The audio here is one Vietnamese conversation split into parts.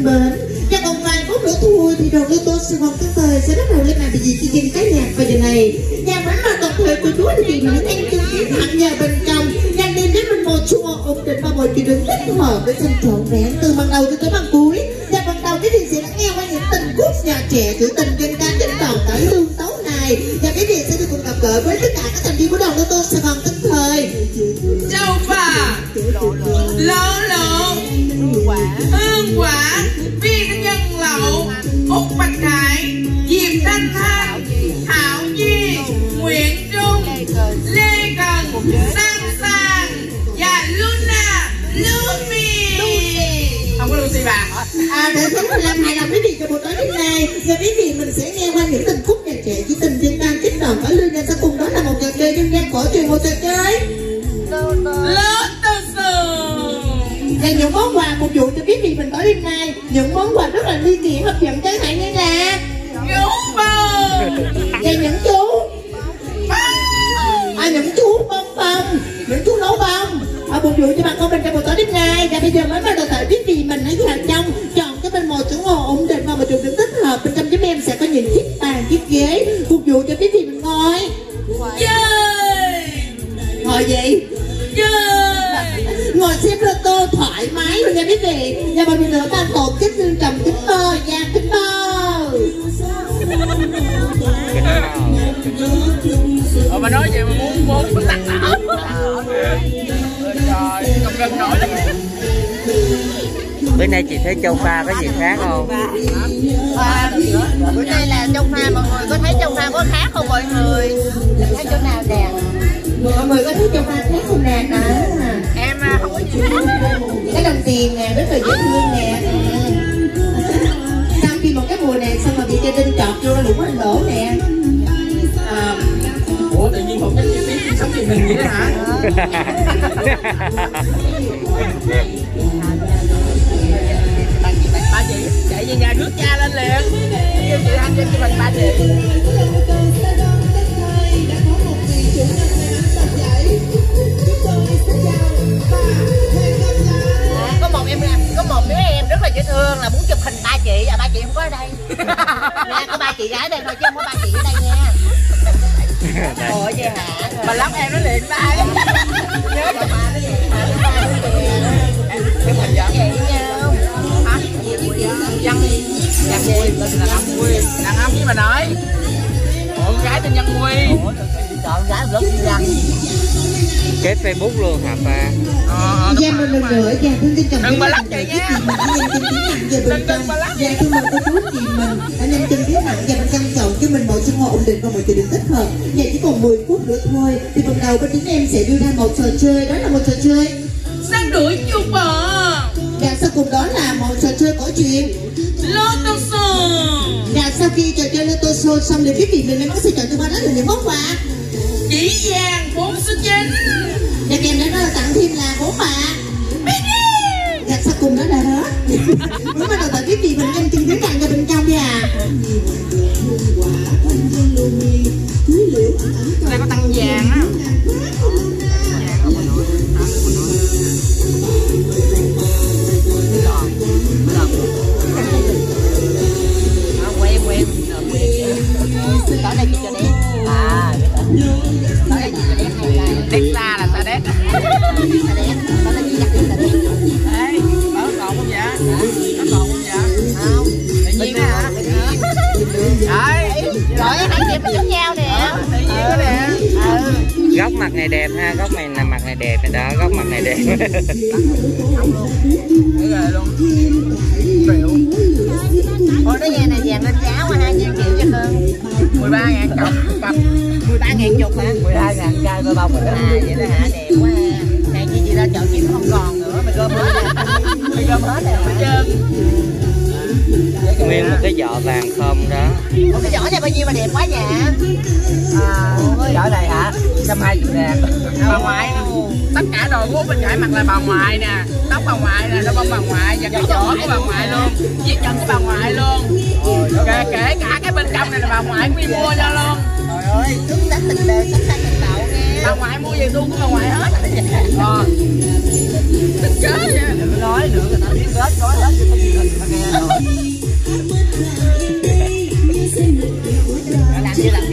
thân mến, và còn vài phút nữa thôi thì đoàn Lotus Sài Gòn Tấn Thời sẽ bắt đầu lên làm việc chương trình cái nhạc vào giờ này. Nhà bánh mà tập thể của chú anh chị những anh chứng kiến hẳn nhà bên trong, nhà đêm đến bên một chùa ổn định và mọi chuyện được thích hợp để xem trọn vẹn từ ban đầu cho tới ban cuối. Và ban đầu cái thì sẽ lắng nghe qua những tình khúc nhà trẻ trữ tình dân ca trên đầu cả lương tấu này, và cái gì sẽ được cùng gặp gỡ với tất cả các thành viên của đoàn Lotus Sài Gòn Tấn Thời. Châu phà, lỗ lộ, hương quả, viên nhân lậu, Úc Bạch Hải, Diệp Thanh Thanh, Thảo Nhi, Nguyễn Trung, Lê Cần, Sang Sang và Luna, Lucy. Không có Lucy bà. Để chúng mình làm hài lòng quý vị cho buổi tối hôm nay, và quý vị mình sẽ nghe qua những tình khúc nhạc trẻ chỉ tình dân gian kích động ở lương nhà sau cùng đó là một trò chơi dân gian cổ truyền, một trò chơi Lotus. Và những món quà phục vụ cho quý vị mình tối đêm nay, những món quà rất là ly kỳ hấp dẫn chẳng hạn như là Nhúng bông và những chú những chú bông bông, những chú nấu bông phục vụ cho bà con mình trong buổi tối đêm nay. Và bây giờ mới bắt đầu tới quý vị mình hãy vào trong chọn cái bên một chỗ ngồi ổn định và một chỗ đứng thích hợp. Bên trong chúng em sẽ có những chiếc bàn chiếc ghế phục vụ cho quý vị mình ngồi. Ngồi gì? Ngồi xem lô tô thoải mái luôn nha quý vị. Và một lần nữa ban tổ chức Dương Trầm kính mời Giang kính mời. Bà nói vậy mà muốn tắt não. Trời, không gần nổi lắm. Bữa nay chị thấy Châu Pha có gì khác không? Bữa nay là Châu Pha, mọi người có thấy Châu Pha có khác không mọi người? Thấy chỗ nào đẹp? Mọi người có thấy Châu Pha khác không nè? Em không có gì khác. Cái đồng tiền nè, rất là dễ thương nè. Sau khi một cái mùa này xong rồi bị gia đình chọt vô lũ anh lỗ nè. Ủa tự nhiên một cái chi phí sống truyền hình vậy đó hả? Ba chị chạy về nhà rước cha lên liền. Kêu chị ăn cho mình ba chị. Có một đứa em rất là dễ thương là muốn chụp hình ba chị, ba chị không có ở đây. Nè, có ba chị gái đây thôi chứ không có ba chị ở đây nha. Ủa vậy hả? Bà lắm em nó liền ba. Nhớ cho ba nó liền. Em mình dẫn vậy nhau. hả? Dân Nguy, tên là Nam Nguy, đàn ông với bà nói. Con gái tên Dân Nguy. Chọn gái rất dân. Kết Facebook luôn hả Pha? Dạ một lần nữa dạ thương tin chồng đừng bà lắc chị nha. Đừng bà lắc. Dạ thưa mời cô chú chị mình anh em chân tiến hẳn và bên trong chọn cho mình một chân ngồi ổn định và một chỗ đứng thích hợp. Dạ chỉ còn 10 phút nữa thôi thì phần đầu bên chúng em sẽ đưa ra một trò chơi, đó là một trò chơi Săn đuổi chuột bò. Và sau cùng đó là một trò chơi cổ truyền Lotus. Và sau khi trò chơi Lotus Show xong thì quý vị mình mới sẽ chọn cho ba đó là những món quà Chỉ vàng 4 số 9. và kèm đến đó là tặng thêm là 4 bạ. Và sau cùng đó là đó mới bắt đầu tới quý vị mình nhanh chân tiến hẳn vào bên trong đi à. Đây có tăng vàng á. Quen đó đây chị cho đẹp. Đó đây chị cho đẹp hay là Đẹp xa là xa đẹp. đó là chị dắt đi là đẹp. Ê, bảo còn không dạ? Nó còn không dạ? Không. Tự nhiên hả? Đấy. Rồi hai chị em giống nhau nè. Tự nhiên đó nè. Góc mặt này đẹp ha, góc này là mặt này đẹp đó, góc mặt này đẹp. Thấy rồi luôn. Triệu. Ủa cái nhà này vàng lên giá qua 2 triệu cho hơn. 13.000 cặp. 13.000 chục hả? 12.000 chai đôi bông rồi đó. Vậy đó hả? Đẹp quá ha. Hàng gì chị ra chợ chị không còn nữa, mày gom hết rồi. Mày gom hết rồi hết trơn. Nguyên một cái giỏ vàng không đó. Ủa cái giỏ này bao nhiêu mà đẹp quá vậy? Giỏ này hả? 120.000. Bà ngoại tất cả đồ của bên Khải mặc là bà ngoại nè, tóc bà ngoại nè, đôi bông bà ngoại và cái giỏ của bà ngoại luôn, viết chân của bà ngoại luôn. Kể cả cái bên trong này là bà ngoại cũng đi mua cho luôn. Trời ơi, tướng đánh tình đời sắc xanh tình tạo nghe. Bà ngoại mua về luôn của bà ngoại hết. Đừng chết nha. Đừng nói nữa, người ta biết hết, nói hết chứ không gì hết.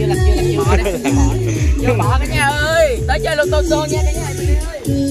Chưa bỏ cả nhà ơi, tới chơi lô tô xô nha cả nhà ơi.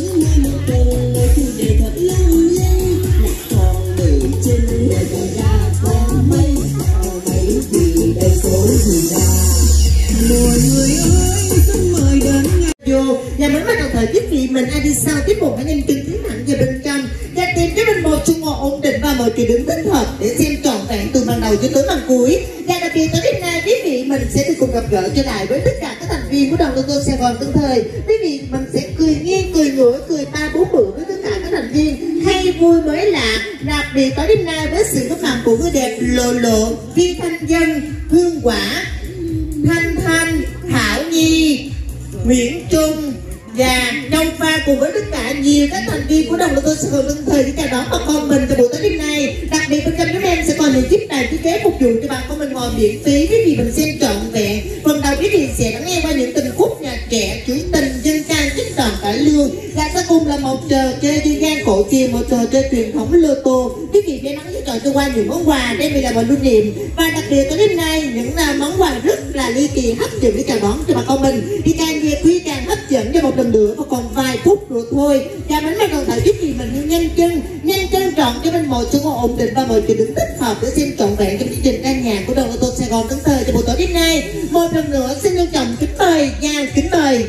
Vô và mình bắt đầu thời quý vị mình ai đi sau tiếp một anh em kinh tiến nặng về bên trong và tìm cho mình một chung ngồi ổn định và một kỳ đứng thích hợp để xem trọn vẹn từ ban đầu cho tới ban cuối. Và đặc biệt tới đêm nay quý vị mình sẽ được cùng gặp gỡ trở lại với tất cả các thành viên của đoàn Lotto Sài Gòn Tân Thời. Quý vị mình sẽ cười nghiêng cười ngửa cười ba bốn bữa với tất cả các thành viên hay vui mới lạ. Đặc biệt tới đêm nay với sự góp mặt của người đẹp Lộ Lộ, Vi Thanh Dân, Hương Quả, Thanh Thanh, Thảo Nhi, Nguyễn Trung và Đông Pha cùng với tất cả nhiều các thành viên của đoàn Lotto Sài Gòn Tân Thời để chào đón bà con mình trong buổi tối đêm nay. Đặc biệt bên trong chúng em sẽ còn những chiếc bàn thiết kế phục vụ cho bà con mình ngồi miễn phí quý vị mình xem trọn vẹn. Phần đầu quý vị sẽ lắng nghe qua những tình khúc nhạc trẻ trữ tình dân ca chích tròn cải lương và sau cùng là một trò chơi dân gian cổ truyền, một trò chơi truyền thống Lotto. Quý vị sẽ nắm với trò chơi qua những món quà đem về làm quà lưu niệm và đặc biệt tới đêm nay những món quà rất là ly kỳ hấp dẫn để chào đón cho bà con mình. Thì càng về khuya càng hấp dẫn cho một lần nữa và còn vài phút rồi thôi. Và mình bắt đầu thử quý vị mình nhanh chân chọn cho mình một chỗ ngồi ổn định và một chỗ đứng thích hợp để xem trọn vẹn trong chương trình ca nhạc của đoàn Lotto Sài Gòn Tân Thời cho buổi tối đêm nay. Một lần nữa xin trân trọng kính mời nha, kính mời.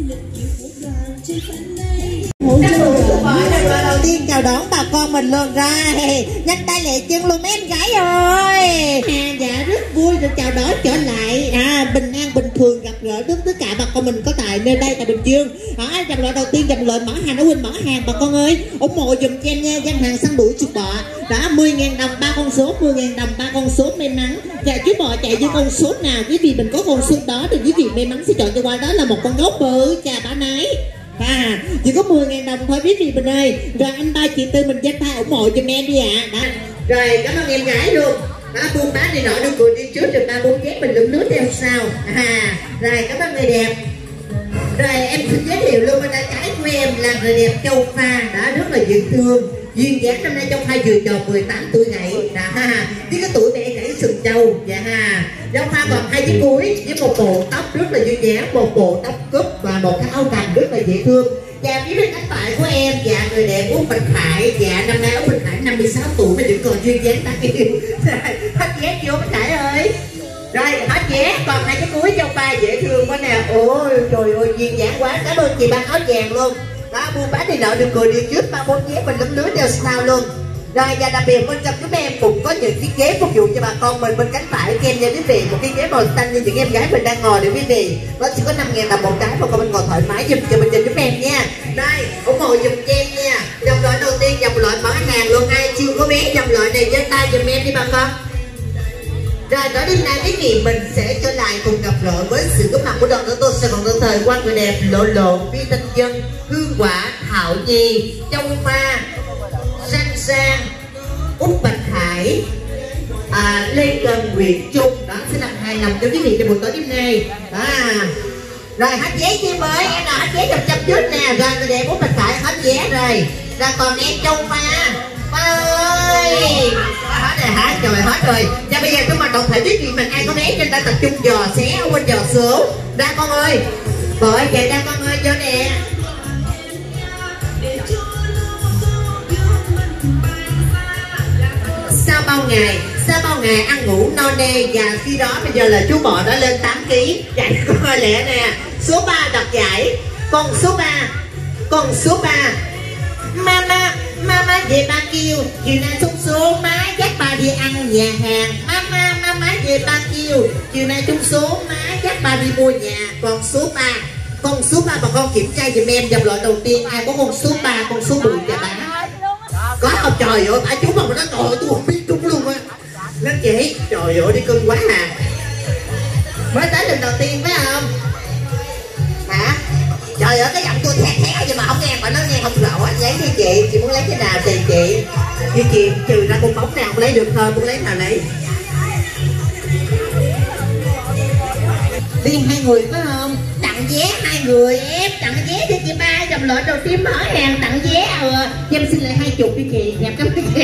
Đầu tiên chào đón bà con mình luôn ra, nhanh tay lẹ chân luôn mấy em gái ơi. Dạ rất vui được chào đón trở lại, bình an bình thường gặp gỡ đến tất cả bà con mình có tại nơi đây tại Bình Dương. Dòng loại đầu tiên dòng loại mở hàng, nó quên mở hàng bà con ơi, ủng hộ dùm cho em nha. Gian hàng săn đuổi chuột bọ đã 10.000 đồng 3 con số, 10.000 đồng 3 con số may mắn. Và chú bò chạy với con số nào quý vị mình có con số đó thì quý vị may mắn sẽ chọn cho qua đó là một con gấu bự chà bả nái. Chỉ có 10.000 đồng thôi quý vị mình ơi. Rồi anh ba chị Tư mình dắt tay ủng hộ cho em đi ạ. Rồi cảm ơn em gái luôn. Buôn bán đi nọ đừng cười đi trước rồi ba bốn dép mình lượm nước theo sau. Rồi cảm ơn người đẹp. Rồi em xin giới thiệu luôn bên tay trái của em là người đẹp Châu Pha đã rất là dễ thương. Duyên dáng năm nay Châu Pha vừa tròn 18 tuổi ngày với cái tuổi mẹ gãy sừng trâu. Châu Pha còn 2 chiếc cuối với một bộ tóc rất là duyên dáng, một bộ tóc cúp và một cái áo cành rất là dễ thương. Và phía bên cánh phải của em người đẹp Út Bạch Khải, năm nay Út Bạch Khải 56 tuổi mà vẫn còn duyên dáng đáng yêu. Hết vé chưa Bạch Khải ơi. Rồi hết vé, còn 2 cái cuối Châu Pha dễ thương quá nè. Ôi trời ơi duyên dáng quá. Cảm ơn chị ban áo vàng luôn. Buôn bán đi nợ đừng cười đi trước, 3-4 vé mình lấm lưới đeo sau luôn. Rồi và đặc biệt bên trong chúng em cũng có những chiếc ghế phục vụ cho bà con mình. Bên cánh phải kem nha quý vị, một cái ghế màu xanh như những em gái mình đang ngồi để quý vị. Nó chỉ có 5.000 đồng một cái, bà con mình ngồi thoải mái giùm cho bên trên chúng em nha. Đây ủng hộ giùm cho em nha. Dòng loại đầu tiên dòng loại mở hàng luôn, ai chưa có vé dòng loại này giơ tay giùm em đi bà con. Rồi tới đêm nay quý vị mình sẽ trở lại cùng gặp gỡ với sự góp mặt của đoàn Lotto Sài Gòn Tân Thời qua người đẹp Lộ Lộ, Vi Thanh Dân, Hương Quả, Thảo Nhi, Châu Pha, Sang, Út Bạch Hải, Lê Cần, Nguyễn Trung. Đó sẽ làm hài lòng cho quý vị trong buổi tối đêm nay. Rồi hết vé chưa mới em nào hết vé chậm trước nè. Rồi người đẹp Út Bạch Hải hết vé rồi. Rồi còn em Châu Pha ơi, hết rồi hả? Trời hết rồi. Và bây giờ chúng mình toàn thể quý vị mình ai có vé trên ta tập trung dò xé ở bên dò số ra con ơi. Rồi kìa ra con ơi vô nè. Sau bao ngày ăn ngủ no nê và khi đó bây giờ là chú bò đã lên 8 kg. Chạy coi lẹ nè. Số 3 đặt giải. Con số 3 Mama về ba kêu chiều nay trúng số má dắt ba đi ăn nhà hàng. Mama về ba kêu chiều nay trúng số má dắt ba đi mua nhà. Còn số 3 bà con kiểm tra giùm em dòng loại đầu tiên ai có con số 3 con số 10 và bán có không? Trời ơi phải chú mà nó trời tôi không biết trúng luôn á. Lên chị trời ơi đi cưng quá mới tới lần đầu tiên phải không hả? Trời ơi cái giọng tôi thét vậy mà không nghe mà nó nghe không rõ. Lấy đi chị muốn lấy cái nào thì chị như chị trừ ra con bóng nào không lấy được thôi, muốn lấy nào lấy. Riêng 2 người phải không? Tặng vé 2 người em tặng vé cho chị ba dòng loại đầu tiên mở hàng tặng vé. Em xin lại 20 đi chị đẹp lắm chị.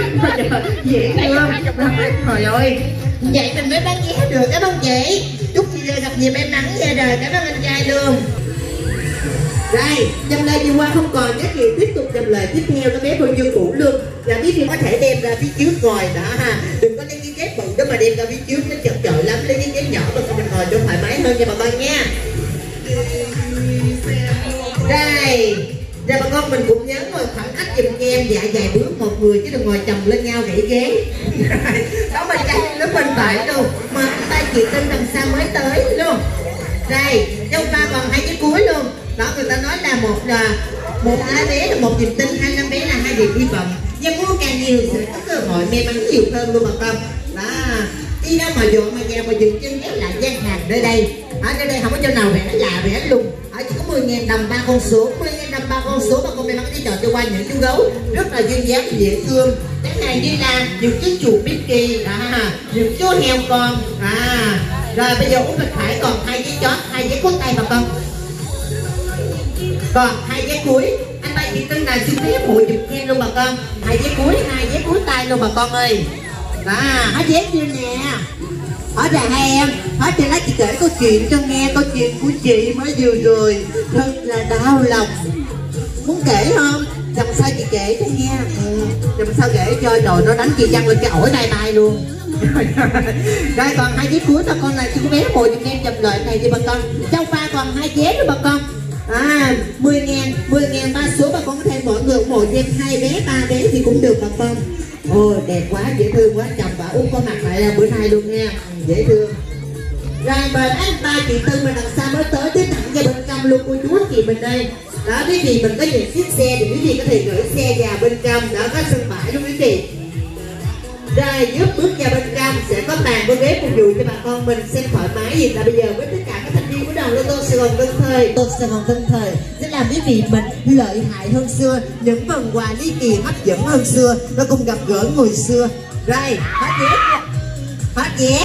Dễ thương. Trời ơi vậy mình mới bán vé được. Cảm ơn chị. Chúc đời gặp nhiều may mắn nha đời. Cảm ơn anh trai luôn. Đây, dòng lời vừa qua không còn các gì, tiếp tục dòng lời tiếp theo nó bé bao nhiêu cũ luôn. Là biết có thể đem ra phía trước ngồi đó ha. Đừng có lấy cái ghế bự đó mà đem ra phía trước, nó chật chội lắm. Lấy cái ghế nhỏ mà mình ngồi cho thoải mái hơn nha bà con nha. Đây, giờ bà con mình cũng nhớ ngồi khoảng cách giùm cho em dạ vài bước một người chứ đừng ngồi chồng lên nhau gãy ghế. Đó mà chắc nó bên phải luôn. Mà tay chị Tinh đằng xa mới tới luôn. Đây, dâu ba còn 2 cái cuối luôn. Đó người ta nói là một lá bé là một niềm tin, 2 năm bé là 2 điểm hy vọng. Nhưng mua càng nhiều sẽ có cơ hội may mắn nhiều hơn luôn bà con. Đó, đi đâu mà dội mà nhà mà dừng chân ghé lại gian hàng nơi đây. Ở đây không có chỗ nào vẽ là vẽ luôn. Ở chỉ có 10.000 đồng 3 con số, 10.000 đồng 3 con số mà con may mắn đi chọn cho qua những chú gấu rất là duyên dáng dễ thương. Cái này như là những chú chuột Mickey, những chú heo con. Rồi bây giờ uống bên phải còn 2 giấy chót, 2 giấy cuốn tay bà con. Còn 2 giấy cuối. Anh ba chị Tư này xin phép hội dùm khen luôn bà con. 2 giấy cuối, 2 giấy cuối tay luôn bà con ơi. Đó, hết giấy chưa nè. Hết rồi hai em. Hết cho lát chị kể câu chuyện cho nghe. Câu chuyện của chị mới vừa rồi thật là đau lòng. Muốn kể không? Dòng sau chị kể cho nghe. Dòng sau kể cho rồi nó đánh chị văng lên cái ổi tay bay luôn. Rồi còn 2 giấy cuối thôi con này chị có bé bồi cho em chụp lợi này đi bà con. Châu Pha còn 2 giấy nữa bà con. 10.000 3 số bà con có thể mỗi người ủng hộ thêm 2 bé 3 bé thì cũng được bà con. Ôi đẹp quá, dễ thương quá, chồng bà Út có mặt lại là bữa nay luôn nha, dễ thương. Rồi mời anh ba chị Tư mình đằng xa mới tới tiếp thẳng cho bên trong luôn cô chú chị mình đây. Đó quý vị mình có những chiếc xe thì quý vị có thể gửi xe vào bên trong, đó có sân bãi luôn quý vị. Rồi giúp bước vào bên trong sẽ có bàn có ghế phục vụ cho bà con mình xem thoải mái gì. Là bây giờ với tất cả các thành viên của đoàn Lô Tô Sài Gòn Tân Thời, Sài Gòn Tân Thời sẽ làm quý vị mình lợi hại hơn xưa, những phần quà ly kỳ hấp dẫn hơn xưa, và cùng gặp gỡ người xưa. Rồi hết vé, hết vé.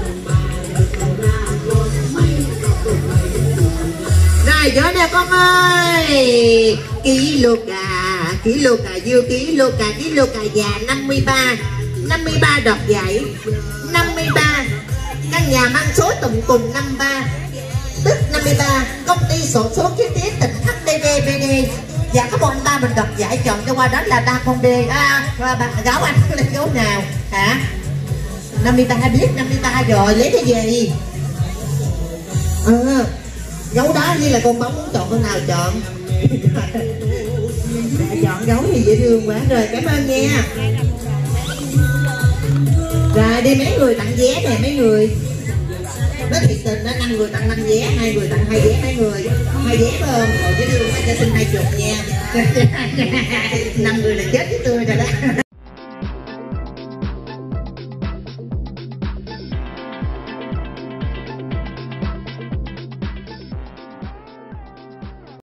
Rồi vô nè con ơi. Kilo cà dưa, kilo cà già 53 đọt dãy 53. Căn nhà mang số tụng cùng 53 tức 53. Công ty sổ số kiến thiết tỉnh HDVBD. Dạ có một anh ba mình đọt giải chọn cho qua đó là 3 con D. Gáo anh lên gấu nào hả? 53 biết 53 rồi, lấy cái gì? Gấu đó như là con bóng muốn chọn con nào chọn. Chọn gấu thì dễ thương quá. Rồi cảm ơn nha. Rồi đi mấy người tặng vé nè mấy người. Nó thiệt tình đó, 5 người tặng 5 vé, 2 người tặng 2 vé mấy người. 2 vé phải không? Rồi dễ thương quá cho xin 20 nha. 5 người là chết với tôi rồi đó.